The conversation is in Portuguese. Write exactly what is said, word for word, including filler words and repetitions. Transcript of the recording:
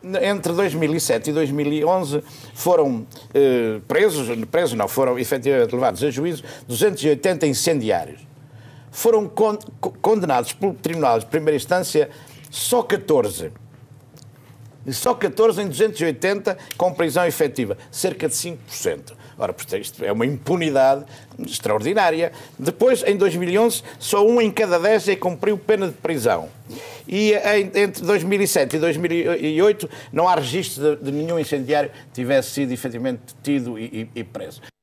entre dois mil e sete e dois mil e onze foram eh, presos, presos não, foram efetivamente levados a juízo duzentos e oitenta incendiários. Foram con condenados pelo Tribunal de Primeira Instância só catorze. Só catorze em duzentos e oitenta com prisão efetiva, cerca de cinco por cento. Ora, portanto, isto é uma impunidade extraordinária. Depois, em dois mil e onze, só um em cada dez é cumpriu pena de prisão. E em, entre dois mil e sete e dois mil e oito não há registro de, de nenhum incendiário que tivesse sido efetivamente detido e, e, e preso.